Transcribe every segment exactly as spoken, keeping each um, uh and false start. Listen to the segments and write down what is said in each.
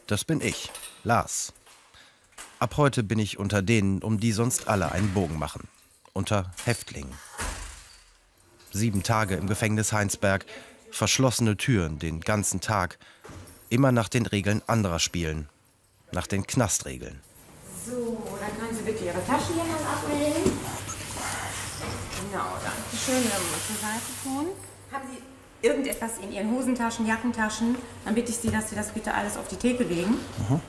Das bin ich, Lars. Ab heute bin ich unter denen, um die sonst alle einen Bogen machen. Unter Häftlingen. Sieben Tage im Gefängnis Heinsberg, verschlossene Türen den ganzen Tag. Immer nach den Regeln anderer spielen. Nach den Knastregeln. So, dann können Sie bitte Ihre Taschen hier mal ablegen. Genau, danke schön. Dann muss zur Seite tun. Haben Sie irgendetwas in Ihren Hosentaschen, Jackentaschen? Dann bitte ich Sie, dass Sie das bitte alles auf die Theke legen. Mhm.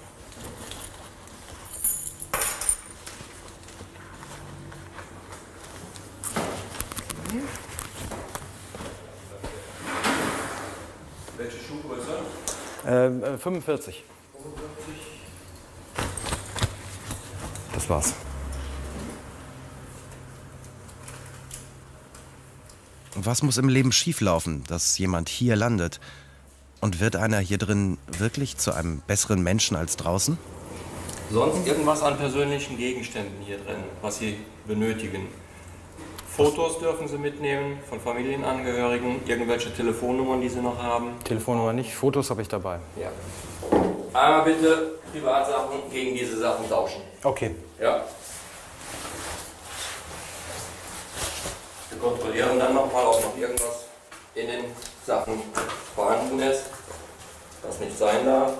Okay. Welche Schuhgröße? Ähm, äh, fünfundvierzig. Das war's. Was muss im Leben schieflaufen, dass jemand hier landet? Und wird einer hier drin wirklich zu einem besseren Menschen als draußen? Sonst irgendwas an persönlichen Gegenständen hier drin, was Sie benötigen. Fotos dürfen Sie mitnehmen von Familienangehörigen, irgendwelche Telefonnummern, die Sie noch haben. Telefonnummer nicht, Fotos habe ich dabei. Ja. Einmal bitte Privatsachen gegen diese Sachen tauschen. Okay. Ja. Wir kontrollieren dann nochmal, ob noch irgendwas in den Sachen vorhanden ist, was nicht sein darf.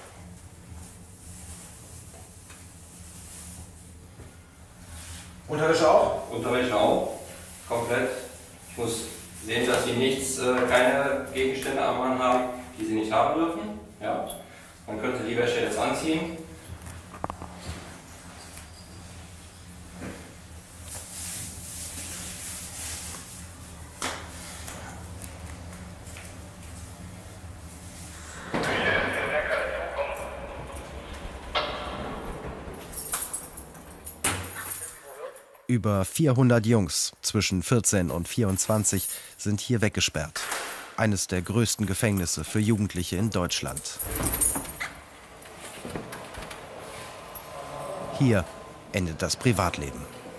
Unterwäsche auch? Unterwäsche auch, komplett. Ich muss sehen, dass Sie nichts, äh, keine Gegenstände am Mann haben, die Sie nicht haben dürfen. Ja. Dann können Sie die Wäsche jetzt anziehen. Über vierhundert Jungs zwischen vierzehn und vierundzwanzig sind hier weggesperrt. Eines der größten Gefängnisse für Jugendliche in Deutschland. Hier endet das Privatleben.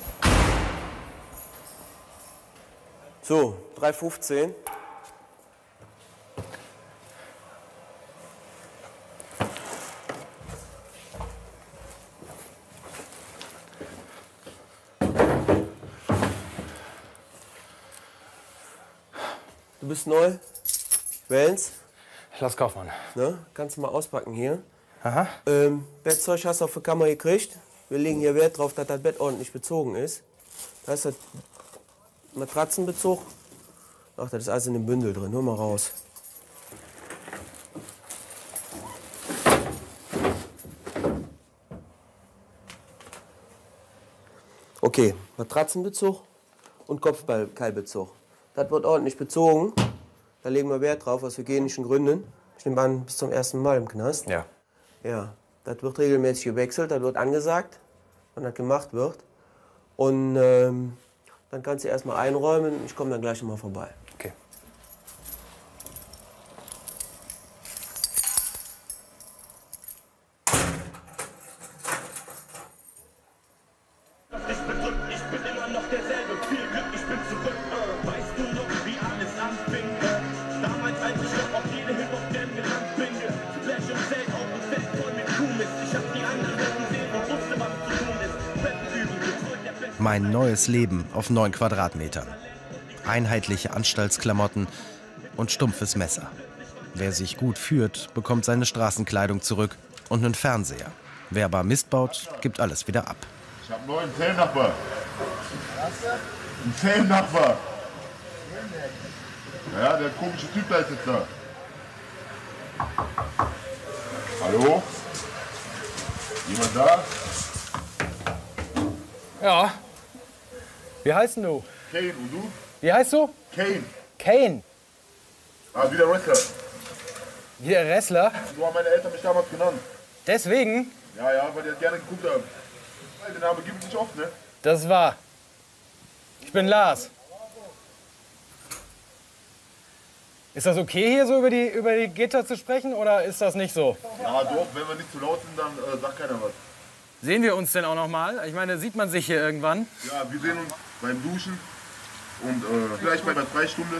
So, drei fünfzehn. Du bist neu? Wellens? Lars Kaufmann. Ne? Kannst du mal auspacken hier. Aha. Ähm, Bettzeug hast du auf der Kammer gekriegt. Wir legen hier Wert drauf, dass das Bett ordentlich bezogen ist. Da ist das Matratzenbezug. Ach, das ist alles in dem Bündel drin. Hör mal raus. Okay, Matratzenbezug und Kopfballkeilbezug. Das wird ordentlich bezogen. Da legen wir Wert drauf, aus hygienischen Gründen. Ich nehme an, bis zum ersten Mal im Knast. Ja. Ja, das wird regelmäßig gewechselt, das wird angesagt, wann das gemacht wird. Und ähm, dann kannst du erstmal einräumen. Ich komme dann gleich noch mal vorbei. Okay. Mein neues Leben auf neun Quadratmetern. Einheitliche Anstaltsklamotten und stumpfes Messer. Wer sich gut führt, bekommt seine Straßenkleidung zurück und einen Fernseher. Wer aber Mist baut, gibt alles wieder ab. Ich hab einen neuen Zellnachbar. Ein Zellnachbar. Ja, der komische Typ da ist jetzt da. Hallo? Jemand da? Ja. Wie heißt du? Kane, und du? Wie heißt du? Kane. Kane. Ah, wie der Wrestler. Wie der Wrestler? So haben meine Eltern mich damals genannt. Deswegen? Ja, ja, weil die das gerne geguckt haben. Den Namen gibt es nicht oft, ne? Das ist wahr. Ich bin Lars. Ist das okay, hier so über die, über die Gitter zu sprechen, oder ist das nicht so? Ja, doch, wenn wir nicht zu laut sind, dann äh, sagt keiner was. Sehen wir uns denn auch noch mal? Ich meine, sieht man sich hier irgendwann? Ja, wir sehen uns beim Duschen und äh, vielleicht bei der Freistunde.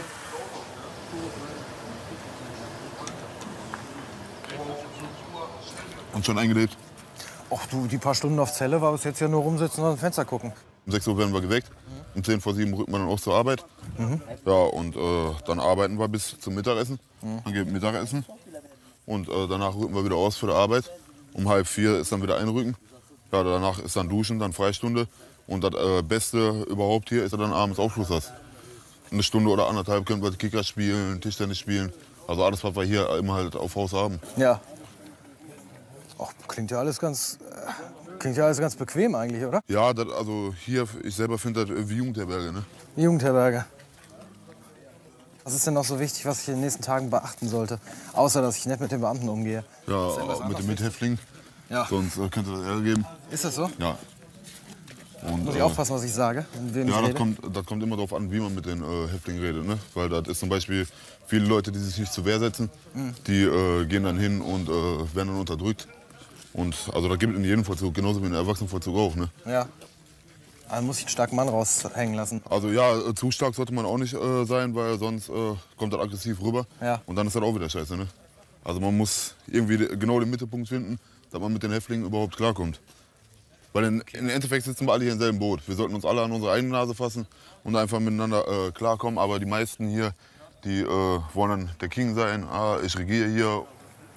Und schon eingelebt? Ach du, die paar Stunden auf Zelle war bis jetzt ja nur rumsitzen und aus dem Fenster gucken. Um sechs Uhr werden wir geweckt. Um zehn vor sieben rücken wir dann auch zur Arbeit. Mhm. Ja, und äh, dann arbeiten wir bis zum Mittagessen. Mhm. Dann gibt es Mittagessen. Und äh, danach rücken wir wieder aus für die Arbeit. Um halb vier ist dann wieder Einrücken. Ja, danach ist dann Duschen, dann Freistunde. Und das äh, Beste überhaupt hier ist dann abends Aufschluss hast. Eine Stunde oder anderthalb können wir Kicker spielen, Tischtennis spielen. Also alles, was wir hier immer halt auf Haus haben. Ja. Och, klingt ja alles ganz, äh, klingt ja alles ganz bequem eigentlich, oder? Ja, das, also hier, ich selber finde das wie Jugendherberge, ne? Jugendherberge. Was ist denn noch so wichtig, was ich in den nächsten Tagen beachten sollte? Außer, dass ich nett mit den Beamten umgehe. Ja, mit den Mithäftlingen. Ja. Sonst äh, könnte das Ärger geben. Ist das so? Ja. Und, muss ich aufpassen, was ich sage? Wem ja, ich das kommt, das kommt immer darauf an, wie man mit den äh, Häftlingen redet. Ne? Weil das ist zum Beispiel viele Leute, die sich nicht zur Wehr setzen, mhm. die äh, gehen dann hin und äh, werden dann unterdrückt. Und also da gibt es in jedem Vollzug, genauso wie in Erwachsenenvollzug auch. Ne? Ja. Also muss ich einen starken Mann raushängen lassen. Also ja, zu stark sollte man auch nicht äh, sein, weil sonst äh, kommt das aggressiv rüber. Ja. Und dann ist das auch wieder scheiße. Ne? Also man muss irgendwie genau den Mittelpunkt finden, dass man mit den Häftlingen überhaupt klarkommt. Weil in, im Endeffekt sitzen wir alle hier im selben Boot. Wir sollten uns alle an unsere eigene Nase fassen und einfach miteinander äh, klarkommen. Aber die meisten hier, die äh, wollen dann der King sein. Ah, ich regiere hier.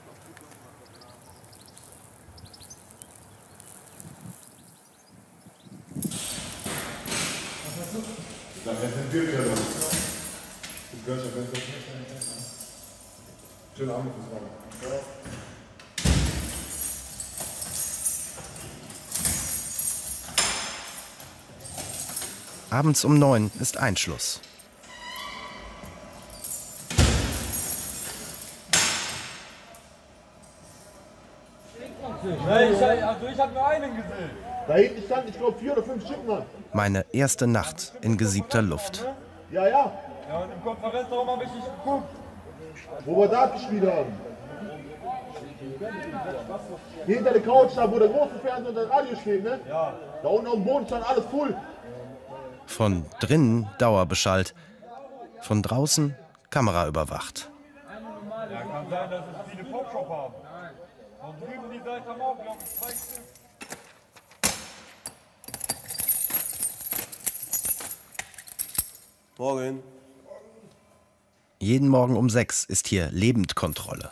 Schönen Abend. Abends um neun ist Einschluss. Nein, ich, also ich habe nur einen gesehen. Da hinten stand, ich glaube, vier oder fünf Stück, Mann. Meine erste Nacht in gesiebter Luft. Ja, ja. Ja, und im Konferenzraum habe ich nicht geguckt. Wo wir Dart gespielt haben. Hinter der Couch, da wo der große Fernseher und das Radio steht, ne? Ja. Da unten auf dem Boden stand alles voll. Von drinnen Dauerbeschallt, von draußen Kamera überwacht. Ja, kann sein, dass es viele Popshop haben. Und drüben die Seite haben auch, glaube ich, zwei Stück. Morgen. Jeden Morgen um sechs ist hier Lebendkontrolle.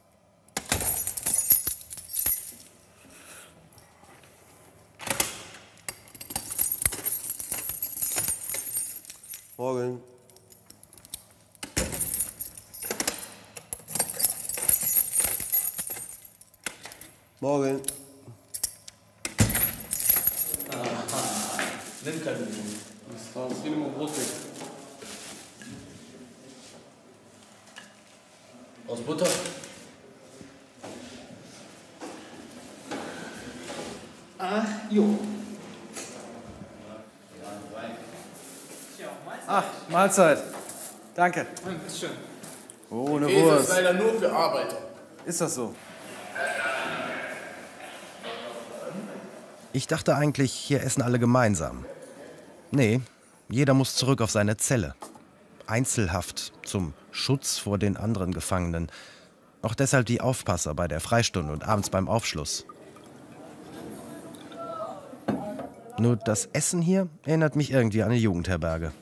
Morgen. Morgen. Nimm keine Mühe. Das war das wie immer Brotweg. Aus Butter? Ah, jo. Ach, Mahlzeit. Danke. Schön. Ohne Käse Wurst. ist leider nur für Arbeiter. Ist das so? Ich dachte eigentlich, hier essen alle gemeinsam. Nee, jeder muss zurück auf seine Zelle. Einzelhaft, zum Schutz vor den anderen Gefangenen. Auch deshalb die Aufpasser bei der Freistunde und abends beim Aufschluss. Nur das Essen hier erinnert mich irgendwie an eine Jugendherberge.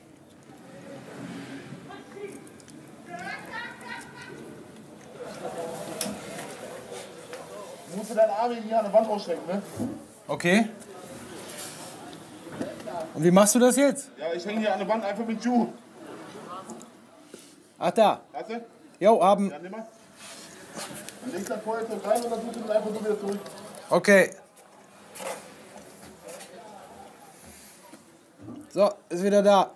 Du musst deine Arme hier an der Wand ausstrecken, ne? Okay. Und wie machst du das jetzt? Ja, ich hänge hier an der Wand einfach mit Ju. Ach, da. Hast du? Jo, haben. Ja, nimm mal. Dann legst du das Feuerzeug rein und dann tust du es einfach so wieder zurück. Okay. So, ist wieder da.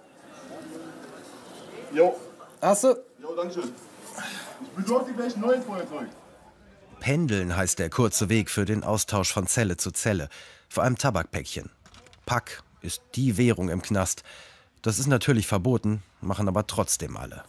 Jo. Hast du? Jo, danke schön. Ich besorge dir gleich ein neues Feuerzeug. Pendeln heißt der kurze Weg für den Austausch von Zelle zu Zelle. Vor allem Tabakpäckchen. Pack ist die Währung im Knast. Das ist natürlich verboten, machen aber trotzdem alle.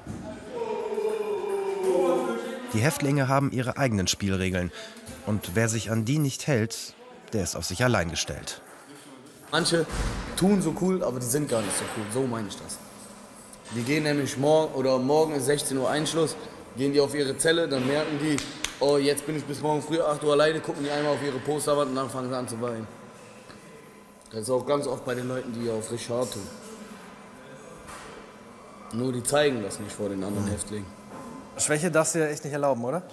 Die Häftlinge haben ihre eigenen Spielregeln. Und wer sich an die nicht hält, der ist auf sich allein gestellt. Manche tun so cool, aber die sind gar nicht so cool. So meine ich das. Die gehen nämlich morgen, oder morgen ist sechzehn Uhr Einschluss, gehen die auf ihre Zelle, dann merken die, oh, jetzt bin ich bis morgen früh acht Uhr alleine, gucken die einmal auf ihre Posterwand und dann fangen sie an zu weinen. Das ist auch ganz oft bei den Leuten, die auf Richard tun. Nur die zeigen das nicht vor den anderen Häftlingen. Schwäche darfst du dir echt nicht erlauben, oder?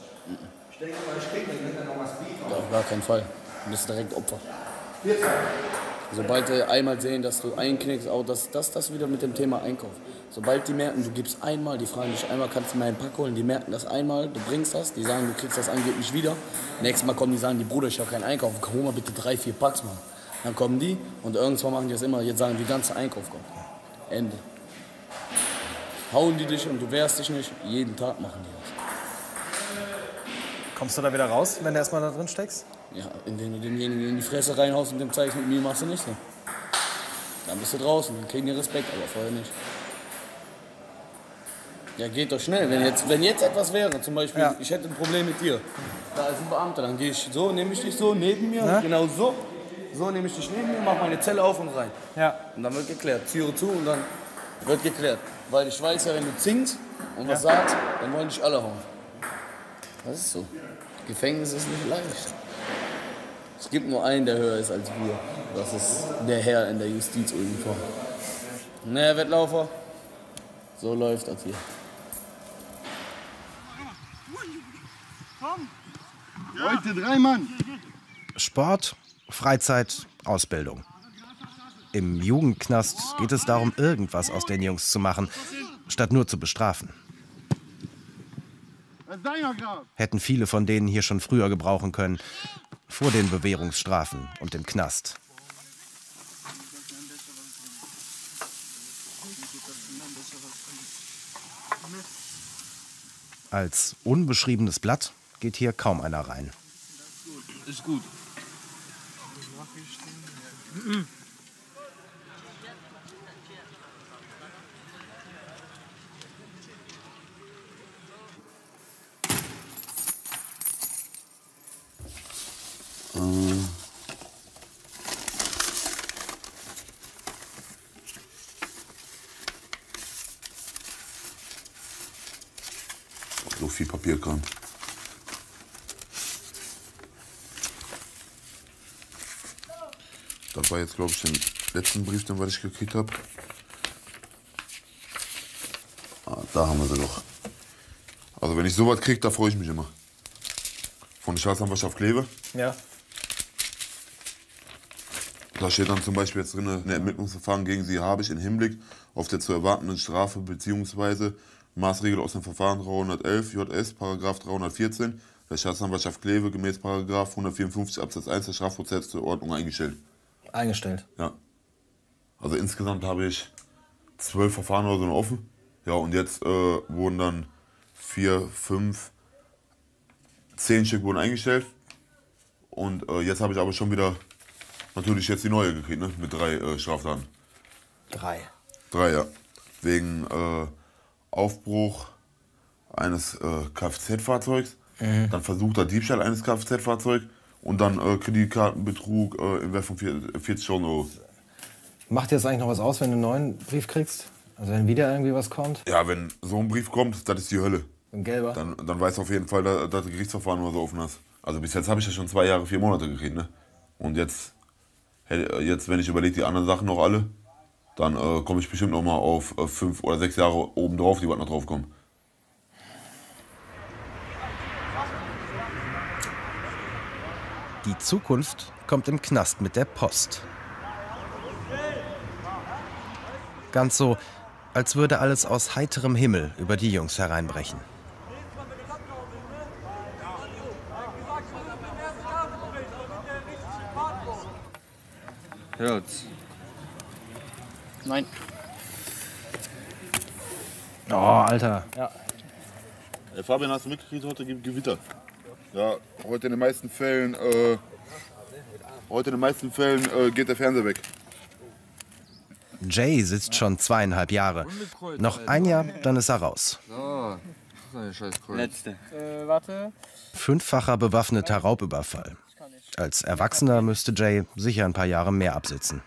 Ja, auf gar keinen Fall. Du bist direkt Opfer. Sobald die einmal sehen, dass du einknickst, auch das, das, das wieder mit dem Thema Einkauf. Sobald die merken, du gibst einmal, die fragen dich einmal, kannst du mir einen Pack holen, die merken das einmal, du bringst das, die sagen, du kriegst das angeblich wieder. Nächstes Mal kommen die sagen, die Bruder, ich habe keinen Einkauf, hol mal bitte drei, vier Packs machen. Dann kommen die und irgendwann machen die das immer, jetzt sagen die ganze Einkauf kommt. Ende. Hauen die dich und du wehrst dich nicht, jeden Tag machen die das. Kommst du da wieder raus, wenn du erstmal da drin steckst? Ja, indem du demjenigen in die Fresse reinhaust und dem zeigst, mit mir machst du nicht so. Dann bist du draußen, dann kriegen die Respekt, aber vorher nicht. Ja, geht doch schnell. Wenn jetzt, wenn jetzt etwas wäre, zum Beispiel, ja. ich hätte ein Problem mit dir, da ist ein Beamter, dann gehe ich so, nehme ich dich so neben mir, ja? Genau so, so nehme ich dich neben mir, mache meine Zelle auf und rein. Ja. Und dann wird geklärt, Türe zu und dann wird geklärt. Weil ich weiß ja, wenn du zinkst und was ja. sagst, dann wollen dich alle hauen. Das ist so. Gefängnis ist nicht leicht. Es gibt nur einen, der höher ist als wir. Das ist der Herr in der Justizuniform. Naja, Wettlaufer, so läuft das hier. Heute drei Mann. Sport, Freizeit, Ausbildung. Im Jugendknast geht es darum, irgendwas aus den Jungs zu machen, statt nur zu bestrafen. Hätten viele von denen hier schon früher gebrauchen können, vor den Bewährungsstrafen und dem Knast. Als unbeschriebenes Blatt geht hier kaum einer rein. Ist gut. So viel Papierkram. Das war jetzt, glaube ich, den letzten Brief, den was ich gekriegt habe. Ah, da haben wir sie doch. Also wenn ich sowas kriege, da freue ich mich immer. Von der Staatsanwaltschaft Kleve. Ja. Da steht dann zum Beispiel jetzt drin, ein Ermittlungsverfahren gegen Sie habe ich im Hinblick auf der zu erwartenden Strafe bzw. Maßregel aus dem Verfahren dreihundertelf J S, Paragraph dreihundertvierzehn der Staatsanwaltschaft Kleve gemäß Paragraph hundertvierundfünfzig Absatz eins der Strafprozessordnung eingestellt. Eingestellt? Ja. Also insgesamt habe ich zwölf Verfahren oder so noch offen. Ja, und jetzt äh, wurden dann vier, fünf, zehn Stück wurden eingestellt. Und äh, jetzt habe ich aber schon wieder natürlich jetzt die neue gekriegt, ne? Mit drei äh, Straftaten. Drei? Drei, ja. Wegen äh, Aufbruch eines äh, Kfz-Fahrzeugs, mhm. dann versuchter Diebstahl eines Kfz-Fahrzeugs und dann äh, Kreditkartenbetrug äh, in Wert von vierzigtausend Euro. Macht dir das eigentlich noch was aus, wenn du einen neuen Brief kriegst? Also wenn wieder irgendwie was kommt? Ja, wenn so ein Brief kommt, das ist die Hölle. Ein gelber? Dann, dann weißt du auf jeden Fall, dass, dass das Gerichtsverfahren nur so offen ist. Also bis jetzt habe ich ja schon zwei Jahre, vier Monate gekriegt, ne? Und jetzt, jetzt wenn ich überlege, die anderen Sachen noch alle, dann äh, komme ich bestimmt noch mal auf äh, fünf oder sechs Jahre oben drauf, die was noch drauf kommen. Die Zukunft kommt im Knast mit der Post. Ganz so, als würde alles aus heiterem Himmel über die Jungs hereinbrechen. Hört's. Nein. Oh, Alter. Ja. Hey, Fabian, hast du mitgekriegt, heute gibt Gewitter. Ja, heute in den meisten Fällen, äh, heute in den meisten Fällen äh, geht der Fernseher weg. Jay sitzt schon zweieinhalb Jahre. Noch ein Jahr, dann ist er raus. So, das ist scheiß Kreuz. Letzte. Äh, warte. Fünffacher bewaffneter Raubüberfall. Als Erwachsener müsste Jay sicher ein paar Jahre mehr absitzen.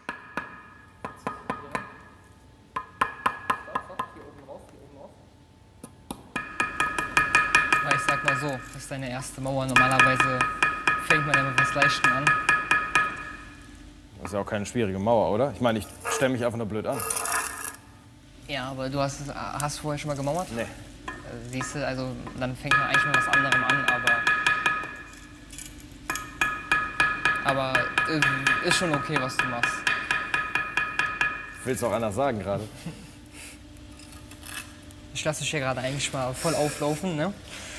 ich sag mal so, das ist deine erste Mauer. Normalerweise fängt man ja mit was Leichtem an. Das ist ja auch keine schwierige Mauer, oder? Ich meine, ich stelle mich einfach nur blöd an. Ja, aber du hast, hast vorher schon mal gemauert? Nee. Siehst du, also dann fängt man eigentlich mit was anderem an, aber... Aber äh, ist schon okay, was du machst. Willst du auch anders sagen gerade? Ich lasse dich hier gerade eigentlich mal voll auflaufen, ne?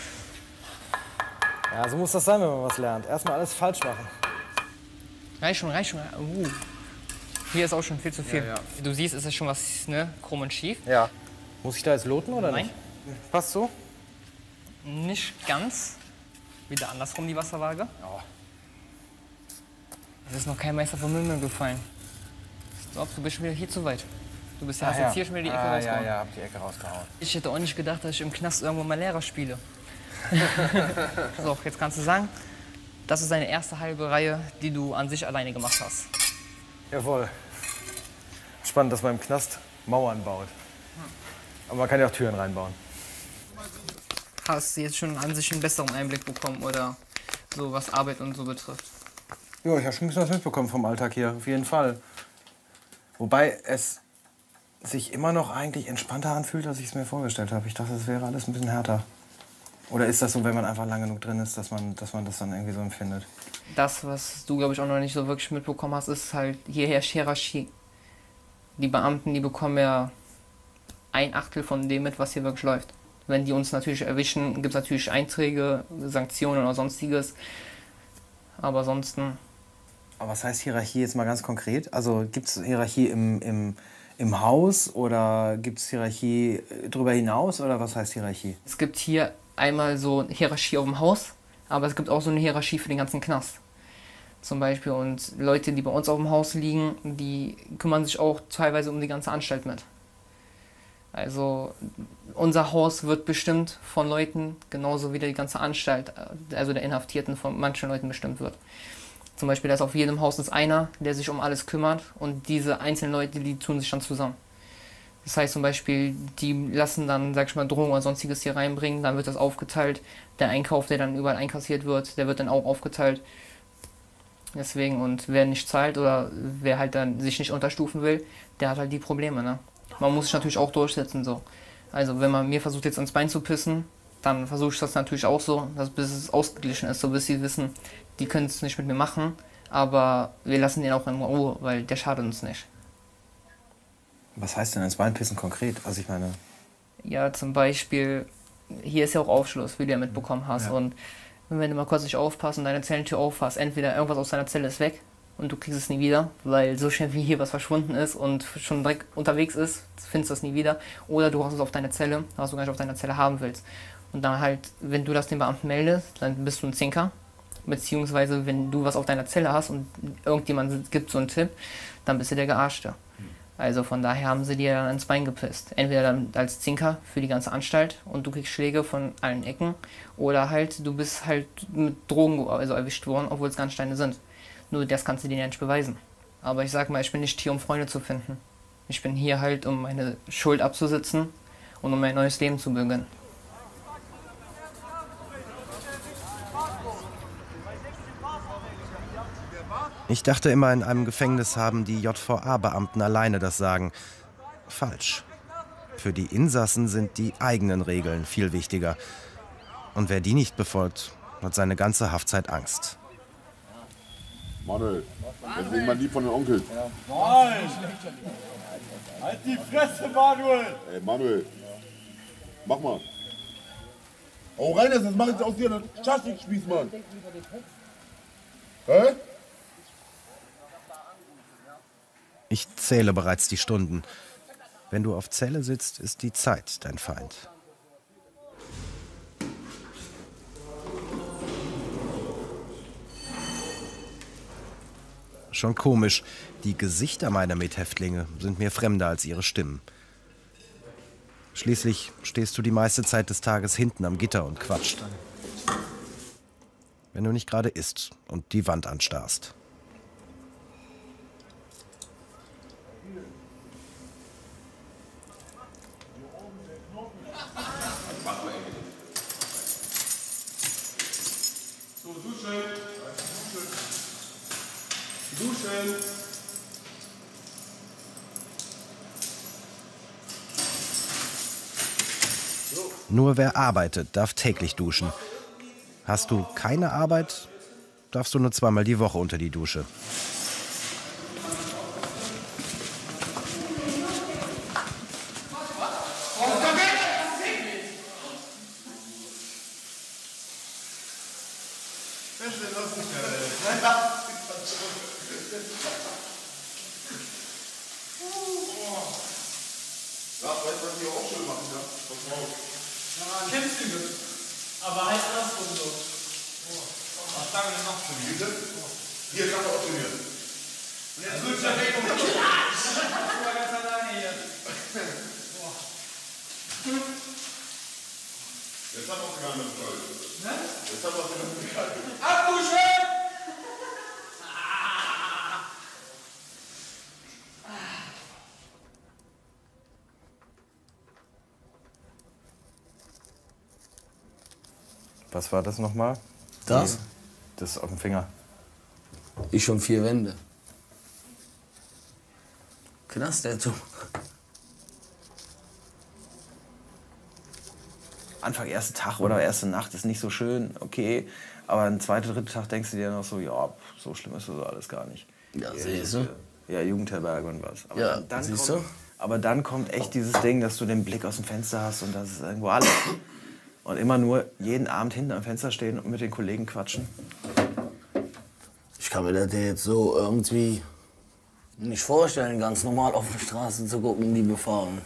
Ja, so muss das sein, wenn man was lernt. Erstmal alles falsch machen. Reicht schon, reicht schon. Uh. Hier ist auch schon viel zu viel. Ja, ja. Du siehst, es ist schon was, ne, krumm und schief. Ja. Muss ich da jetzt loten oder Nein. nicht? Passt so? Nicht ganz. Wieder andersrum die Wasserwaage. Oh. Es ist noch kein Meister vom Himmel gefallen. Ich glaube, du bist schon wieder hier zu weit. Du bist ja, Ah, hast ja. jetzt hier schon wieder die Ecke ah, rausgehauen. Ja, ja, hab die Ecke rausgehauen. Ich hätte auch nicht gedacht, dass ich im Knast irgendwo mal Lehrer spiele. So, jetzt kannst du sagen, das ist deine erste halbe Reihe, die du an sich alleine gemacht hast. Jawohl. Spannend, dass man im Knast Mauern baut. Aber man kann ja auch Türen reinbauen. Hast du jetzt schon an sich einen besseren Einblick bekommen oder so, was Arbeit und so betrifft? Ja, ich habe schon ein bisschen was mitbekommen vom Alltag hier, auf jeden Fall. Wobei es sich immer noch eigentlich entspannter anfühlt, als ich es mir vorgestellt habe. Ich dachte, es wäre alles ein bisschen härter. Oder ist das so, wenn man einfach lang genug drin ist, dass man, dass man das dann irgendwie so empfindet? Das, was du, glaube ich, auch noch nicht so wirklich mitbekommen hast, ist halt, hier herrscht Hierarchie. Die Beamten, die bekommen ja ein Achtel von dem mit, was hier wirklich läuft. Wenn die uns natürlich erwischen, gibt es natürlich Einträge, Sanktionen oder sonstiges. Aber ansonsten... Aber was heißt Hierarchie jetzt mal ganz konkret? Also gibt es Hierarchie im, im, im Haus oder gibt es Hierarchie darüber hinaus oder was heißt Hierarchie? Es gibt hier einmal so eine Hierarchie auf dem Haus, aber es gibt auch so eine Hierarchie für den ganzen Knast. Zum Beispiel, und Leute, die bei uns auf dem Haus liegen, die kümmern sich auch teilweise um die ganze Anstalt mit. Also unser Haus wird bestimmt von Leuten, genauso wie die ganze Anstalt, also der Inhaftierten, von manchen Leuten bestimmt wird. Zum Beispiel, da ist auf jedem Haus ist einer, der sich um alles kümmert, und diese einzelnen Leute, die tun sich dann zusammen. Das heißt zum Beispiel, die lassen dann, sag ich mal, Drogen oder sonstiges hier reinbringen, dann wird das aufgeteilt. Der Einkauf, der dann überall einkassiert wird, der wird dann auch aufgeteilt. Deswegen, und wer nicht zahlt oder wer halt dann sich nicht unterstufen will, der hat halt die Probleme, ne? Man muss sich natürlich auch durchsetzen, so. Also wenn man mir versucht jetzt ins Bein zu pissen, dann versuche ich das natürlich auch so, dass bis es ausgeglichen ist, so bis sie wissen, die können es nicht mit mir machen, aber wir lassen den auch in Ruhe, weil der schadet uns nicht. Was heißt denn ins Bein pissen konkret? Also ich meine... Ja, zum Beispiel, hier ist ja auch Aufschluss, wie du ja mitbekommen hast. Ja. Und wenn du mal kurz nicht aufpasst und deine Zellentür auffasst, entweder irgendwas aus deiner Zelle ist weg und du kriegst es nie wieder, weil so schnell wie hier was verschwunden ist und schon direkt unterwegs ist, findest du es nie wieder. Oder du hast es auf deiner Zelle, was du gar nicht auf deiner Zelle haben willst. Und dann halt, wenn du das dem Beamten meldest, dann bist du ein Zinker. Beziehungsweise, wenn du was auf deiner Zelle hast und irgendjemand gibt so einen Tipp, dann bist du der Gearschte. Also von daher haben sie dir dann ins Bein gepisst. Entweder dann als Zinker für die ganze Anstalt und du kriegst Schläge von allen Ecken, oder halt, du bist halt mit Drogen also erwischt worden, obwohl es Ganzsteine sind. Nur das kannst du denen ja nicht beweisen. Aber ich sag mal, ich bin nicht hier, um Freunde zu finden. Ich bin hier halt, um meine Schuld abzusitzen und um mein neues Leben zu beginnen. Ich dachte immer, in einem Gefängnis haben die J V A-Beamten alleine das Sagen. Falsch. Für die Insassen sind die eigenen Regeln viel wichtiger. Und wer die nicht befolgt, hat seine ganze Haftzeit Angst. Manuel, jetzt nehmen wir die von den Onkel. Nein! Halt die Fresse, Manuel! Ey, Manuel, mach mal. Oh, rein, das mach ich aus dir, dann Schaschlik-Spieß, Mann. Hä? Ich zähle bereits die Stunden. Wenn du auf Zelle sitzt, ist die Zeit dein Feind. Schon komisch, die Gesichter meiner Mithäftlinge sind mir fremder als ihre Stimmen. Schließlich stehst du die meiste Zeit des Tages hinten am Gitter und quatscht. Wenn du nicht gerade isst und die Wand anstarrst. Duschen. Nur wer arbeitet, darf täglich duschen. Hast du keine Arbeit, darfst du nur zweimal die Woche unter die Dusche. Aber halt andersrum so. Was sagen wir noch zu mir? Hier kann man auch trainieren. Und jetzt wird es ja weg und klatsch! Ich war ganz alleine hier. Jetzt haben wir es sogar mit Gold. Ne? Jetzt haben wir es sogar mit Gold. Abduschen! Was war das nochmal? Das? Das auf dem Finger. Ich schon vier Wände. Knast der zu. Anfang, erster Tag oder erste Nacht ist nicht so schön, okay. Aber ein zweiter, dritter Tag denkst du dir noch so, ja, so schlimm ist das alles gar nicht. Ja, siehst du? Ja, Jugendherberge und was. Aber Ja, dann siehst kommt, du? Aber dann kommt echt dieses Ding, dass du den Blick aus dem Fenster hast und das ist irgendwo alles. Und immer nur jeden Abend hinten am Fenster stehen und mit den Kollegen quatschen. Ich kann mir das jetzt so irgendwie nicht vorstellen, ganz normal auf der Straße zu gucken, die befahren.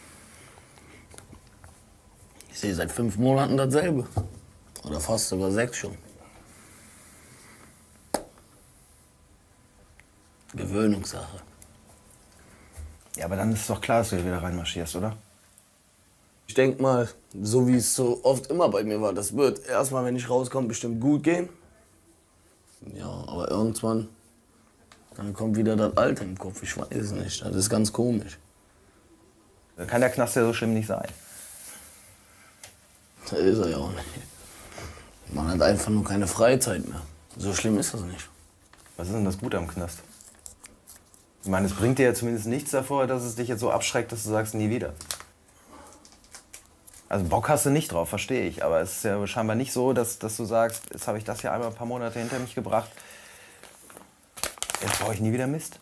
Ich sehe seit fünf Monaten dasselbe. Oder fast sogar sechs schon. Gewöhnungssache. Ja, aber dann ist doch klar, dass du hier wieder reinmarschierst, oder? Ich denke mal, so wie es so oft immer bei mir war, das wird erstmal, wenn ich rauskomme, bestimmt gut gehen. Ja, aber irgendwann, dann kommt wieder das Alte im Kopf. Ich weiß es nicht. Das ist ganz komisch. Da kann der Knast ja so schlimm nicht sein. Das ist er ja auch nicht. Man hat einfach nur keine Freizeit mehr. So schlimm ist das nicht. Was ist denn das Gute am Knast? Ich meine, es bringt dir ja zumindest nichts davor, dass es dich jetzt so abschreckt, dass du sagst, nie wieder. Also Bock hast du nicht drauf, verstehe ich. Aber es ist ja scheinbar nicht so, dass, dass du sagst, jetzt habe ich das ja einmal ein paar Monate hinter mich gebracht. Jetzt brauche ich nie wieder Mist.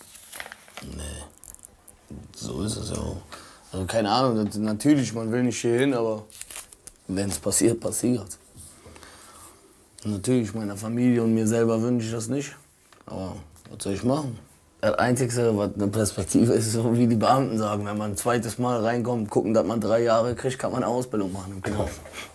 Nee, so ist es ja auch. Also keine Ahnung, das, natürlich, man will nicht hier hin, aber wenn es passiert, passiert. Und natürlich, meiner Familie und mir selber wünsche ich das nicht. Aber was soll ich machen? Das Einzige, was eine Perspektive ist, so wie die Beamten sagen, wenn man ein zweites Mal reinkommt, gucken, dass man drei Jahre kriegt, kann man eine Ausbildung machen im Knast.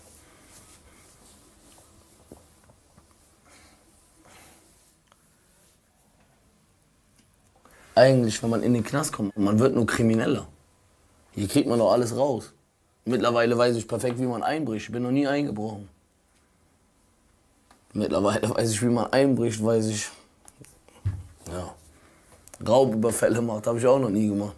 Eigentlich, wenn man in den Knast kommt, man wird nur Krimineller. Hier kriegt man doch alles raus. Mittlerweile weiß ich perfekt, wie man einbricht. Ich bin noch nie eingebrochen. Mittlerweile weiß ich, wie man einbricht, weiß ich, ja, Raubüberfälle macht, habe ich auch noch nie gemacht.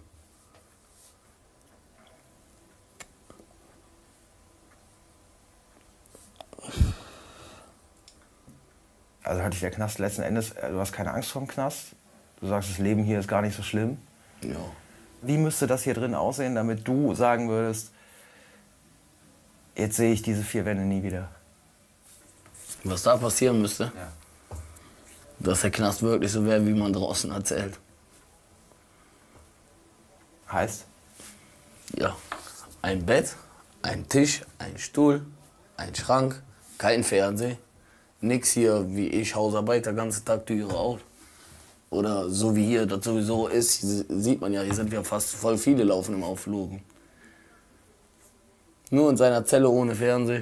Also hat dich der Knast letzten Endes, du hast keine Angst vor dem Knast? Du sagst, das Leben hier ist gar nicht so schlimm? Ja. Wie müsste das hier drin aussehen, damit du sagen würdest, jetzt sehe ich diese vier Wände nie wieder? Was da passieren müsste? Ja. Dass der Knast wirklich so wäre, wie man draußen erzählt. Heißt? Ja, ein Bett, ein Tisch, ein Stuhl, ein Schrank, kein Fernseher. Nix hier wie ich, Hausarbeit, der ganze Tag Türe auf. Oder so wie hier das sowieso ist, sieht man ja, hier sind ja fast voll viele laufen im Aufflogen. Nur in seiner Zelle ohne Fernseher.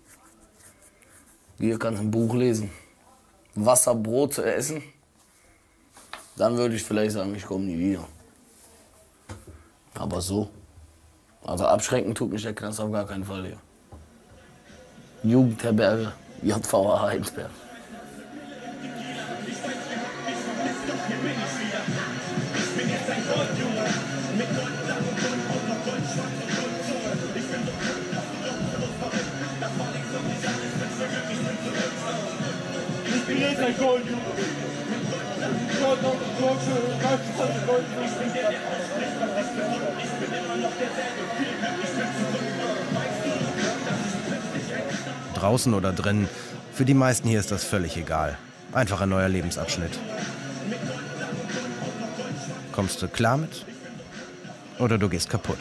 Hier kannst du ein Buch lesen. Wasser, Brot zu essen. Dann würde ich vielleicht sagen, ich komme nie wieder. Aber so. Also abschrecken tut mich der Knast auf gar keinen Fall hier. Jugendherberge, J V A Heinsberg. Ich bin jetzt ein Gold, Junge. Gold. Draußen oder drin, für die meisten hier ist das völlig egal. Einfach ein neuer Lebensabschnitt. Kommst du klar mit? Oder du gehst kaputt?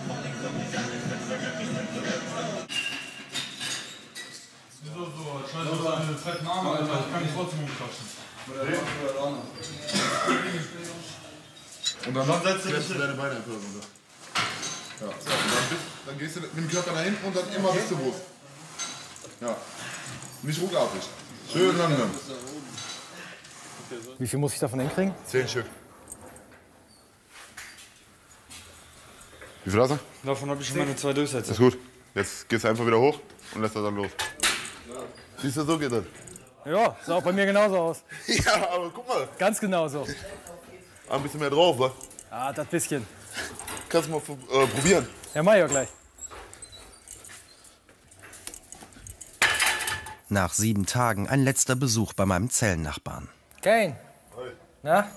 Und dann setzt du dich deine Beine einfach runter. Ja, so, und dann, bist, dann gehst du mit dem Körper nach hinten und dann immer bis zur Brust. Ja. Nicht ruckartig. Schön langsam. Wie viel muss ich davon hinkriegen? Zehn Stück. Wie viel hast du? Davon habe ich schon meine zwei Durchsätze. Ist gut. Jetzt gehst du einfach wieder hoch und lässt das dann los. Siehst du, so geht das. Ja, sah auch bei mir genauso aus. Ja, aber guck mal. Ganz genauso. Ein bisschen mehr drauf, wa? Ah, das bisschen. Kannst du mal äh, probieren? Ja, mach ich ja gleich. Nach sieben Tagen ein letzter Besuch bei meinem Zellennachbarn. Kane. Na?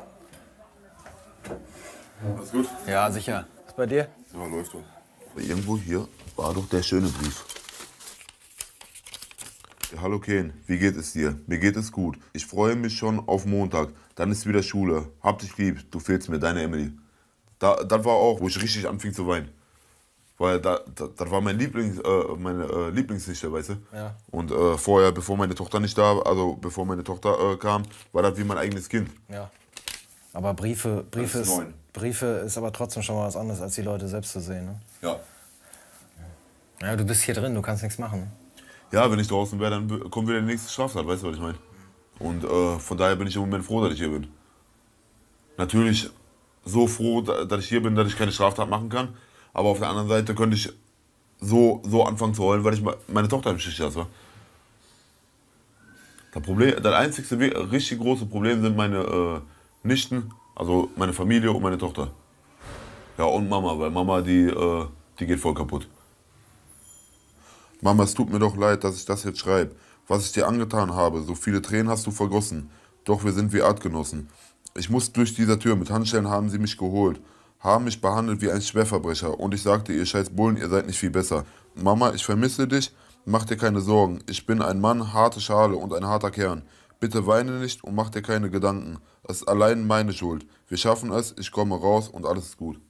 Alles gut? Ja, sicher. Was bei dir? Ja, läuft doch. Irgendwo hier war doch der schöne Brief. Hallo Ken, wie geht es dir? Mir geht es gut. Ich freue mich schon auf Montag. Dann ist wieder Schule. Hab dich lieb. Du fehlst mir, deine Emily. Da, das war auch, wo ich richtig anfing zu weinen. Weil da, da, das war mein Lieblings, äh, meine äh, Lieblingsnichte, weißt du? Ja. Und äh, vorher, bevor meine Tochter nicht da war, also bevor meine Tochter äh, kam, war das wie mein eigenes Kind. Ja. Aber Briefe, Briefe, Das ist, ist Briefe ist aber trotzdem schon mal was anderes, als die Leute selbst zu sehen. Ne? Ja. Ja, du bist hier drin, du kannst nichts machen. Ja, wenn ich draußen wäre, dann kommt wieder die nächste Straftat, weißt du, was ich meine? Und äh, von daher bin ich im Moment froh, dass ich hier bin. Natürlich so froh, dass ich hier bin, dass ich keine Straftat machen kann. Aber auf der anderen Seite könnte ich so, so anfangen zu heulen, weil ich meine Tochter im Stich lasse. Das, Problem, das einzigste richtig große Problem sind meine äh, Nichten, also meine Familie und meine Tochter. Ja, und Mama, weil Mama, die, äh, die geht voll kaputt. Mama, es tut mir doch leid, dass ich das jetzt schreibe. Was ich dir angetan habe, so viele Tränen hast du vergossen. Doch wir sind wie Artgenossen. Ich muss durch diese Tür, mit Handschellen haben sie mich geholt. Haben mich behandelt wie ein Schwerverbrecher. Und ich sagte, ihr scheiß Bullen, ihr seid nicht viel besser. Mama, ich vermisse dich, mach dir keine Sorgen. Ich bin ein Mann, harte Schale und ein harter Kern. Bitte weine nicht und mach dir keine Gedanken. Es ist allein meine Schuld. Wir schaffen es, ich komme raus und alles ist gut.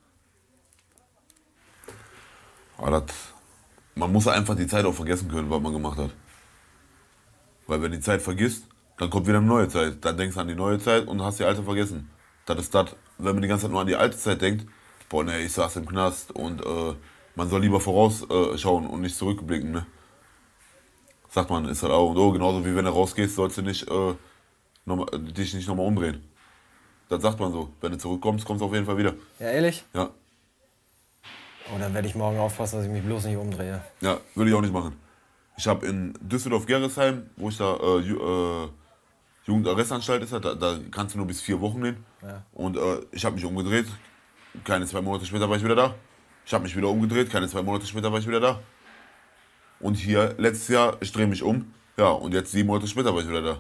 Aber das... Man muss einfach die Zeit auch vergessen können, was man gemacht hat. Weil wenn die Zeit vergisst, dann kommt wieder eine neue Zeit. Dann denkst du an die neue Zeit und hast die alte vergessen. Das ist das, wenn man die ganze Zeit nur an die alte Zeit denkt, boah ne, ich saß im Knast und äh, man soll lieber vorausschauen äh, und nicht zurückblicken, ne? Sagt man, ist halt auch und oh, genauso wie wenn du rausgehst, sollst du nicht, äh, noch mal, dich nicht nochmal umdrehen. Das sagt man so. Wenn du zurückkommst, kommst du auf jeden Fall wieder. Ja, ehrlich? Ja. Oh, dann werde ich morgen aufpassen, dass ich mich bloß nicht umdrehe. Ja, würde ich auch nicht machen. Ich habe in Düsseldorf-Gerresheim, wo ich da äh, Ju äh, Jugendarrestanstalt ist, da, da kannst du nur bis vier Wochen hin. Ja. Und äh, ich habe mich umgedreht, keine zwei Monate später war ich wieder da. Ich habe mich wieder umgedreht, keine zwei Monate später war ich wieder da. Und hier letztes Jahr, ich drehe mich um, ja, und jetzt sieben Monate später war ich wieder da.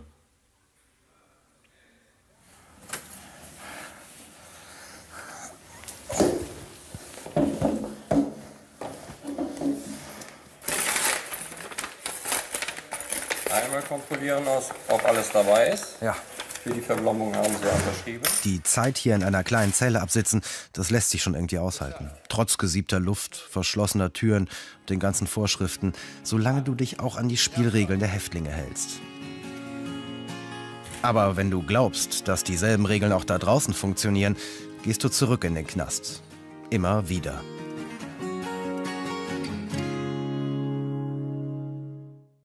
Einmal kontrollieren, ob alles dabei ist. Ja. Für die Verblombung haben Sie unterschrieben. Die Zeit hier in einer kleinen Zelle absitzen, das lässt sich schon irgendwie aushalten. Trotz gesiebter Luft, verschlossener Türen und den ganzen Vorschriften, solange du dich auch an die Spielregeln der Häftlinge hältst. Aber wenn du glaubst, dass dieselben Regeln auch da draußen funktionieren, gehst du zurück in den Knast. Immer wieder.